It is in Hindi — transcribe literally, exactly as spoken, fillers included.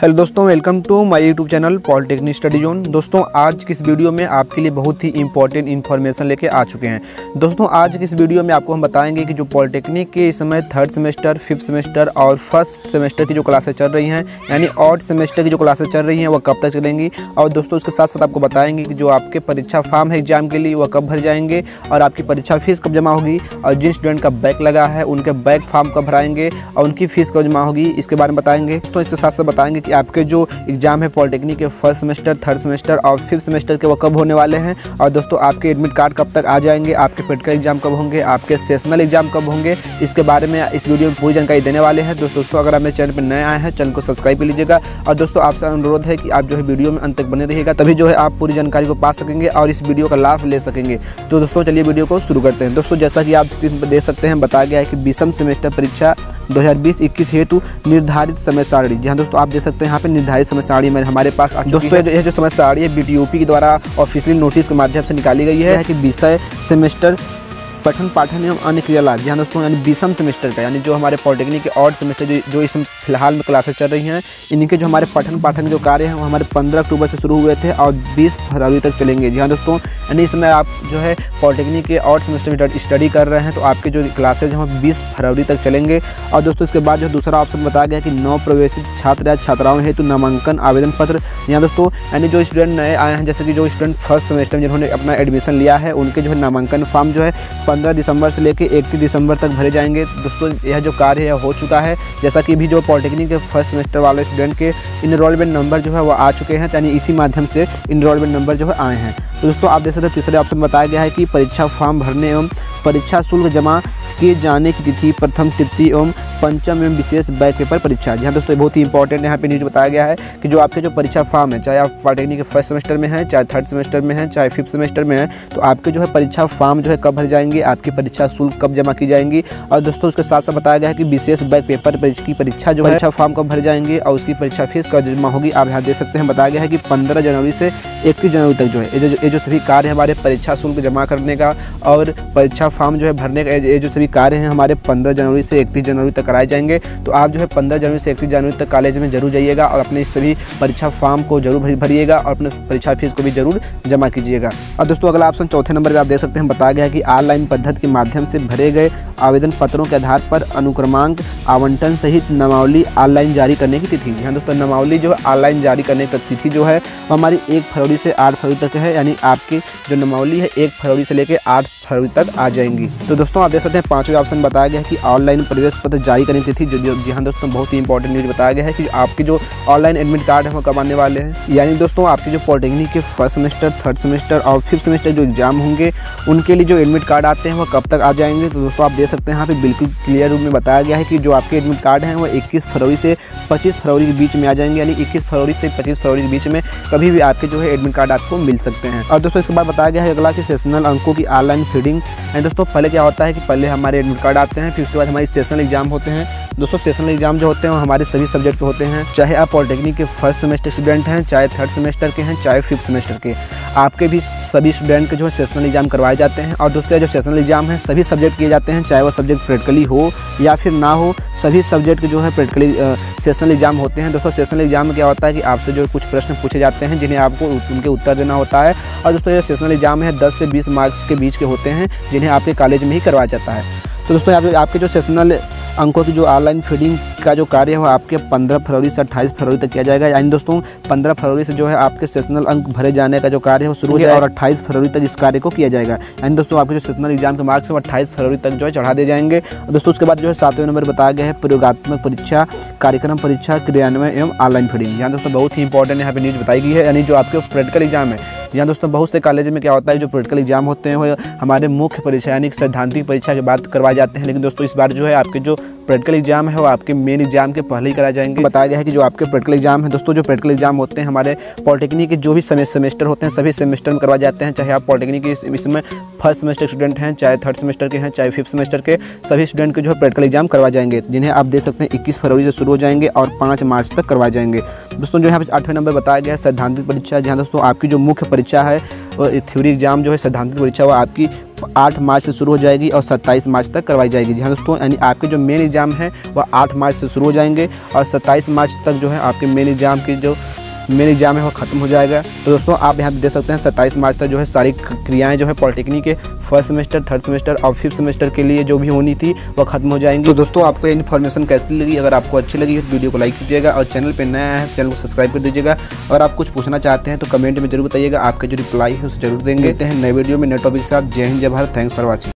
हेलो दोस्तों, welcome to my YouTube channel polytechnic study zone. दोस्तों आज की इस वीडियो में आपके लिए बहुत ही इंपॉर्टेंट इन्फॉर्मेशन लेके आ चुके हैं। दोस्तों आज की इस वीडियो में आपको हम बताएंगे कि जो पॉलिटेक्निक के इस समय थर्ड सेमेस्टर, फिफ्थ सेमेस्टर और फर्स्ट सेमेस्टर की जो क्लासेस चल रही हैं, यानी ऑड सेमेस्टर की जो क्लासेस चल रही हैं वह कब तक चलेंगी। और दोस्तों उसके साथ साथ आपको बताएंगे कि जो आपके परीक्षा फॉर्म है एग्जाम के लिए वह कब भर जाएंगे और आपकी परीक्षा फीस कब जमा होगी, और जिन स्टूडेंट का बैक लगा है उनके बैक फॉर्म कब भराएंगे और उनकी फीस कब जमा होगी, इसके बारे में बताएंगे। तो इसके साथ साथ बताएंगे कि आपके जो एग्जाम है पॉलिटेक्निक के फर्स्ट सेमेस्टर, थर्ड सेमेस्टर और फिफ्थ सेमेस्टर के वो कब होने वाले हैं, और दोस्तों आपके एडमिट कार्ड कब तक आ जाएंगे, आपके प्रैक्टिकल एग्जाम कब होंगे, आपके सेशनल एग्जाम कब होंगे, इसके बारे में इस वीडियो में पूरी जानकारी देने वाले हैं। दोस्तों अगर आप मेरे चैनल पर नए आए हैं चैनल को सब्सक्राइब कर लीजिएगा, और दोस्तों आपसे अनुरोध है कि आप जो है वीडियो में अंत तक बने रहिएगा, तभी जो है आप पूरी जानकारी को पा सकेंगे और इस वीडियो का लाभ ले सकेंगे। तो दोस्तों चलिए वीडियो को शुरू करते हैं। दोस्तों जैसा कि आप स्क्रीन पर देख सकते हैं, बताया गया है कि बीसम सेमेस्टर परीक्षा दो हज़ार बीस इक्कीस हेतु निर्धारित समय सारणी। जी हाँ दोस्तों, आप देख सकते हैं यहाँ पे निर्धारित समय सारणी में हमारे पास दोस्तों यह जो समय सारणी है बीटीयूपी के द्वारा ऑफिशियल नोटिस के माध्यम से निकाली गई है कि विषय सेमेस्टर पठन पाठन एवं अन्य क्रियालाभ। जी हाँ दोस्तों, यानी बीसम सेमेस्टर का, यानी जो हमारे पॉलिटेक्निक के ऑड सेमेस्टर जो, जो इस फिलहाल में क्लासेस चल रही हैं, इनके जो हमारे पठन पाठन जो कार्य हैं वो हमारे पंद्रह अक्टूबर से शुरू हुए थे और बीस फरवरी तक चलेंगे। जी हाँ दोस्तों, यानी इसमें आप जो है पॉलिटेक्निक के ऑड सेमेस्टर में स्टडी कर रहे हैं तो आपके जो क्लासेज हैं वो बीस फरवरी तक चलेंगे। और दोस्तों इसके बाद जो दूसरा ऑप्शन बताया गया कि नव प्रवेशित छात्र या छात्राओं हेतु नामांकन आवेदन पत्र। यहाँ दोस्तों यानी जो स्टूडेंट नए आए हैं, जैसे कि जो स्टूडेंट फर्स्ट सेमेस्टर में जिन्होंने अपना एडमिशन लिया है, उनके जो है नामांकन फॉर्म जो है पंद्रह दिसंबर से लेकर इकतीस दिसंबर तक भरे जाएंगे। दोस्तों यह जो कार्य है हो चुका है, जैसा कि भी जो पॉलिटेक्निक के फर्स्ट सेमेस्टर वाले स्टूडेंट के इनरोलमेंट नंबर जो है वो आ चुके हैं, यानी इसी माध्यम से इनरोलमेंट नंबर जो है आए हैं। तो दोस्तों आप देख सकते हैं तीसरे ऑप्शन बताया गया है कि परीक्षा फॉर्म भरने एवं परीक्षा शुल्क जमा किए जाने की तिथि प्रथम तृतीय एवं पंचम एवं विशेष बैच पेपर परीक्षा। जी हाँ दोस्तों बहुत ही इंपॉर्टेंट यहाँ पे न्यूज बताया गया है कि जो आपके जो परीक्षा फॉर्म है, चाहे आप पॉलिटेक्निक के फर्स्ट सेमेस्टर में हैं, चाहे थर्ड सेमेस्टर में हैं, चाहे फिफ्थ सेमेस्टर में हैं, तो आपके जो है परीक्षा फॉर्म जो है कब भर जाएंगे, आपकी परीक्षा शुल्क कब जमा की जाएंगी। और दोस्तों उसके साथ साथ बताया गया है कि विशेष बैच पेपर की परीक्षा जो है परीक्षा फॉर्म कब भर जाएंगे और उसकी परीक्षा फीस कब जमा होगी। आप यहाँ देख सकते हैं बताया गया है कि पंद्रह जनवरी से इकतीस जनवरी तक जो है ये जो ये जो सभी कार्य है हमारे परीक्षा शुल्क जमा करने का और परीक्षा फॉर्म जो है भरने का, ये जो सभी कार्य हैं हमारे पंद्रह जनवरी से इकतीस जनवरी तक कराए जाएंगे। तो आप जो है पंद्रह जनवरी से इकतीस जनवरी तक कॉलेज में जरूर जाइएगा और अपने सभी परीक्षा फॉर्म को जरूर भरिएगा और अपने परीक्षा फीस को भी जरूर जमा कीजिएगा। और दोस्तों अगला ऑप्शन चौथे नंबर पर आप देख सकते हैं, बताया गया है कि ऑनलाइन पद्धति के माध्यम से भरे गए आवेदन पत्रों के आधार पर अनुक्रमांक आवंटन सहित नामावली ऑनलाइन जारी करने की तिथि। हाँ दोस्तों, नामावली जो है ऑनलाइन जारी करने की तिथि जो है वो हमारी एक फरवरी से आठ फरवरी तक है, यानी आपकी जो नामावली है एक फरवरी से लेकर आठ फरवरी तक आ जाएंगी। तो दोस्तों आप देख सकते हैं पांचवें ऑप्शन बताया गया है कि ऑनलाइन प्रवेश पत्र जारी करने की तिथि। जो जी हाँ दोस्तों बहुत ही इंपॉर्टेंट न्यूज बताया गया है कि आपकी जो ऑनलाइन एडमिट कार्ड है वो कब आने वाले हैं, यानी दोस्तों आपके जो पॉलिटेक्निक के फर्स्ट सेमेस्टर, थर्ड सेमेस्टर और फिफ्थ सेमेस्टर जो एग्जाम होंगे उनके लिए जो एडमिट कार्ड आते हैं वो कब तक आ जाएंगे। तो दोस्तों आप देख सकते हैं यहाँ पे बिल्कुल क्लियर रूप में बताया गया है कि जो आपके एडमिट कार्ड हैं वो इक्कीस फरवरी से पच्चीस फरवरी के बीच में आ जाएंगे, यानी इक्कीस फरवरी से पच्चीस फरवरी के बीच में कभी भी आपके जो है एडमिट कार्ड आपको मिल सकते हैं। और दोस्तों इसके बाद बताया गया है अगला कि सेशनल अंकों की ऑनलाइन फीडिंग। एंड दोस्तों पहले क्या होता है कि पहले हमारे एडमिट कार्ड आते हैं, फिर उसके बाद हमारी सेशनल एग्जाम होते हैं। दोस्तों सेशनल एग्जाम जो होते हैं वो हमारे सभी सब्जेक्ट के होते हैं, चाहे आप पॉलिटेक्निक के फर्स्ट सेमेस्टर स्टूडेंट हैं, चाहे थर्ड सेमेस्टर के हैं, चाहे फिफ्थ सेमेस्टर के, आपके भी सभी स्टूडेंट के जो है सेशनल एग्जाम करवाए जाते हैं। और दोस्तों जो सेशनल एग्जाम है सभी सब्जेक्ट किए जाते हैं, चाहे वो सब्जेक्ट प्रैक्टिकली हो या फिर ना हो, सभी सब्जेक्ट के जो है प्रैक्टिकली सेशनल एग्जाम होते हैं। दोस्तों सेशनल एग्जाम में क्या होता है कि आपसे जो कुछ प्रश्न पूछे जाते हैं जिन्हें आपको उनके उत्तर देना होता है। और दोस्तों ये सेशनल एग्जाम है दस से बीस मार्क्स के बीच के होते हैं, जिन्हें आपके कॉलेज में ही करवाया जाता है। तो दोस्तों यहाँ पे आपके जो सेशनल अंकों की जो ऑनलाइन फीडिंग का जो कार्य है वो आपके पंद्रह फरवरी से अट्ठाईस फरवरी तक किया जाएगा, यानी दोस्तों पंद्रह फरवरी से जो है आपके सेशनल अंक भरे जाने का जो कार्य है वो शुरू हो जाएगा और अट्ठाईस फरवरी तक इस कार्य को किया जाएगा। यानी दोस्तों आपके जो सेशनल एग्जाम के मार्क्स है वो अट्ठाईस फरवरी तक जो है चढ़ा दिए जाएंगे। और दोस्तों उसके बाद जो है सातवें नंबर बताया गया है प्रयोगात्मक परीक्षा, कार्यक्रम परीक्षा, क्रियान्वयन एवं ऑनलाइन फीडिंग। यहाँ दोस्तों बहुत ही इंपॉर्टेंट यहाँ पे न्यूज बताई गई है, यानी जो आपके प्रैक्टिकल एग्जाम है। यहाँ दोस्तों बहुत से कॉलेज में क्या होता है जो प्रैक्टिकल एग्जाम होते हैं वो हमारे मुख्य परीक्षा यानी सैद्धांतिक परीक्षा के बाद करवाए जाते हैं, लेकिन दोस्तों इस बार जो है आपके जो प्रैक्टिकल एग्जाम है वो आपके मेन एग्जाम के पहले ही कराए जाएंगे। बताया गया है कि जो आपके प्रैक्टिकल एग्जाम है दोस्तों, जो प्रैक्टिकल एग्जाम होते हैं हमारे पॉलिटेक्निक के जो भी सेमेस्टर होते हैं सभी सेमेस्टर में करवाए जाते हैं, चाहे आप पॉलिटेक्निक के इसमें फर्स्ट सेमेस्टर स्टूडेंट हैं, चाहे थर्ड सेमेस्टर के हैं, चाहे फिफ्थ सेमेस्टर के, सभी स्टूडेंट के जो है प्रैक्टिकल एग्जाम करवाए जाएंगे, जिन्हें आप देख सकते हैं इक्कीस फरवरी से शुरू हो जाएंगे और पाँच मार्च तक करवाए जाएंगे। दोस्तों जो यहाँ पे आठवें नंबर बताया गया है सैद्धांतिक परीक्षा। जहाँ दोस्तों आपकी जो मुख्य परीक्षा है थ्योरी एग्जाम जो है सैद्धांतिक परीक्षा वो आपकी आठ मार्च से शुरू हो जाएगी और सत्ताईस मार्च तक करवाई जाएगी। जी हाँ दोस्तों, यानी आपके जो मेन एग्ज़ाम है वह आठ मार्च से शुरू हो जाएंगे और सत्ताईस मार्च तक जो है आपके मेन एग्ज़ाम की जो मेन एग्जाम है वो ख़त्म हो जाएगा। तो दोस्तों आप यहाँ पे देख सकते हैं सत्ताईस मार्च तक जो है सारी क्रियाएं जो है पॉलिटेक्निक के फर्स्ट सेमेस्टर, थर्ड सेमेस्टर और फिफ्थ सेमेस्टर के लिए जो भी होनी थी वो खत्म हो जाएंगी। तो दोस्तों आपको ये इन्फॉर्मेशन कैसी लगी? अगर आपको अच्छी लगी तो वीडियो को लाइक कीजिएगा और चैनल पर नया है चैनल को सब्सक्राइब कर दीजिएगा। अगर आप कुछ पूछना चाहते हैं तो कमेंट में जरूर बताइएगा, आपके जो रिप्लाई है उसे जरूर देंगे। नए वीडियो में नए टॉपिक के साथ। जय हिंद, जय भारत। Thanks for watching.